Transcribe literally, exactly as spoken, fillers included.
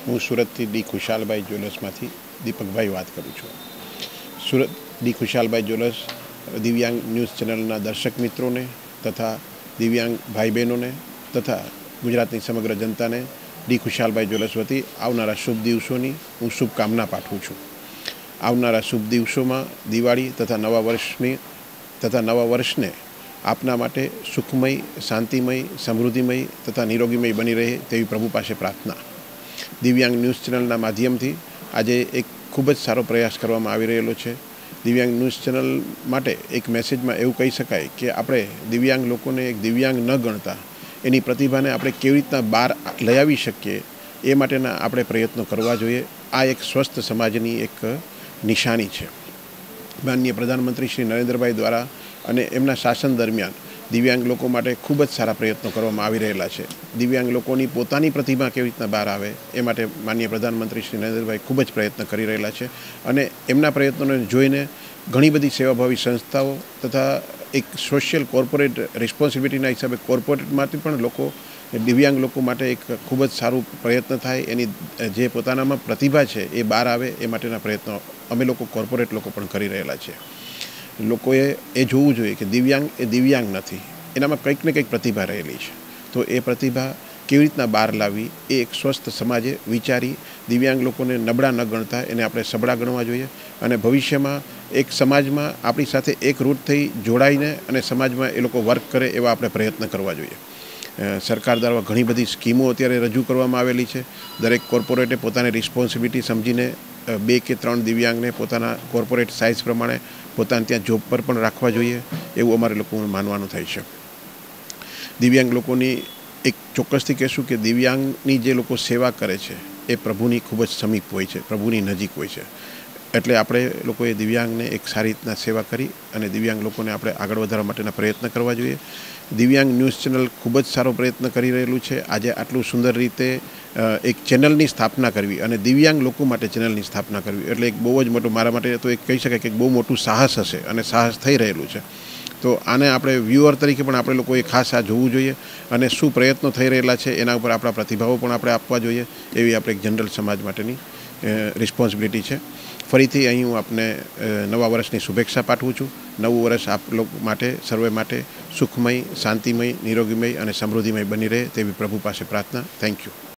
હું સુરતથી ડી ખુશાલભાઈ જ્વેલર્સમાંથી દીપકભાઈ વાત કરું છું. Surat D Khushalbhai jewellers Divyang news ચેનલના દર્શક મિત્રોને તથા દિવ્યાંગ ભાઈ બહેનોને તથા ગુજરાતની સમગ્ર જનતાને ડી ખુશાલભાઈ જ્વેલર્સ વતી આવનારા શુભ દિવસોની હું શુભકામના પાઠવું છું. આવનારા શુભ દિવસોમાં દિવાળી તથા નવા વર્ષની તથા નવા વર્ષને આપના માટે સુખમય, શાંતિમય, સમૃદ્ધિમય તથા નિરોગીમય બની રહે તેવી પ્રભુ પાસે પ્રાર્થના. દિવ્યાંગ ન્યૂઝ ચેનલના માધ્યમથી આજે એક ખૂબ જ સારો પ્રયાસ કરવામાં આવી રહેલો છે. દિવ્યાંગ ન્યૂઝ ચેનલ માટે એક મેસેજમાં એવું કહી શકાય કે આપણે દિવ્યાંગ લોકોને એક દિવ્યાંગ ન ગણતા એની પ્રતિભાને આપણે કેવી રીતના બહાર લઈ આવી શકીએ એ માટેના આપણે પ્રયત્નો કરવા જોઈએ. આ એક સ્વસ્થ સમાજની એક નિશાની છે. માનનીય પ્રધાનમંત્રી શ્રી નરેન્દ્રભાઈ દ્વારા અને એમના શાસન દરમિયાન દિવ્યાંગ લોકો માટે ખૂબ જ સારા પ્રયત્નો કરવામાં આવી રહેલા છે. દિવ્યાંગ લોકોની પોતાની પ્રતિભા કેવી રીતના બહાર આવે એ માટે માનનીય પ્રધાનમંત્રી શ્રી નરેન્દ્રભાઈ ખૂબ જ પ્રયત્ન કરી રહેલા છે અને એમના પ્રયત્નોને જોઈને ઘણી બધી સેવાભાવી સંસ્થાઓ તથા એક સોશિયલ કોર્પોરેટ રિસ્પોન્સિબિલિટીના હિસાબે કોર્પોરેટમાંથી પણ લોકો દિવ્યાંગ લોકો માટે એક ખૂબ જ સારું પ્રયત્ન થાય, એની જે પોતાનામાં પ્રતિભા છે એ બહાર આવે એ માટેના પ્રયત્નો અમે લોકો કોર્પોરેટ લોકો પણ કરી રહેલા છે. લોકોએ એ જોવું જોઈએ કે દિવ્યાંગ એ દિવ્યાંગ નથી, એનામાં કંઈક ને કંઈક પ્રતિભા રહેલી છે. તો એ પ્રતિભા કેવી રીતના બહાર લાવવી એ એક સ્વસ્થ સમાજે વિચારી દિવ્યાંગ લોકોને નબળા ન ગણતા એને આપણે સબળા ગણવા જોઈએ અને ભવિષ્યમાં એક સમાજમાં આપણી સાથે એક રૂટ થઈ જોડાઈને અને સમાજમાં એ લોકો વર્ક કરે એવા આપણે પ્રયત્ન કરવા જોઈએ. સરકાર દ્વારા ઘણી બધી સ્કીમો અત્યારે રજૂ કરવામાં આવેલી છે. દરેક કોર્પોરેટે પોતાની રિસ્પોન્સિબિલિટી સમજીને બે કે ત્રણ દિવ્યાંગને પોતાના કોર્પોરેટ સાઇઝ પ્રમાણે પોતાને ત્યાં જોબ પર પણ રાખવા જોઈએ એવું અમારે લોકોનું માનવાનું થાય છે. દિવ્યાંગ લોકોની એક ચોક્કસથી કહેશું કે દિવ્યાંગની જે લોકો સેવા કરે છે એ પ્રભુની ખૂબ જ સમીપ હોય છે, પ્રભુની નજીક હોય છે. એટલે આપણે લોકોએ દિવ્યાંગને એક સારી રીતના સેવા કરી અને દિવ્યાંગ લોકોને આપણે આગળ વધારવા માટેના પ્રયત્ન કરવા જોઈએ. દિવ્યાંગ ન્યૂઝ ચેનલ ખૂબ જ સારો પ્રયત્ન કરી રહેલું છે. આજે આટલું સુંદર રીતે એક ચેનલની સ્થાપના કરવી અને દિવ્યાંગ લોકો માટે ચેનલની સ્થાપના કરવી એટલે એક બહુ જ મોટું, મારા માટે તો એક કહી શકાય કે બહુ મોટું સાહસ હશે અને સાહસ થઈ રહેલું છે. તો આને આપણે વ્યુઅર તરીકે પણ આપણે લોકોએ ખાસ આ જોવું જોઈએ અને શું પ્રયત્નો થઈ રહેલા છે એના ઉપર આપણા પ્રતિભાવો પણ આપણે આપવા જોઈએ એવી આપણે એક જનરલ સમાજ માટેની રિસ્પોન્સિબિલિટી છે. ફરીથી અહીં હું આપને નવા વર્ષની શુભેચ્છા પાઠવું છું. નવું વર્ષ આપ લોકો માટે, સર્વે માટે સુખમય, શાંતિમય, નિરોગીમય અને સમૃદ્ધિમય બની રહે તેવી પ્રભુ પાસે પ્રાર્થના. Thank you.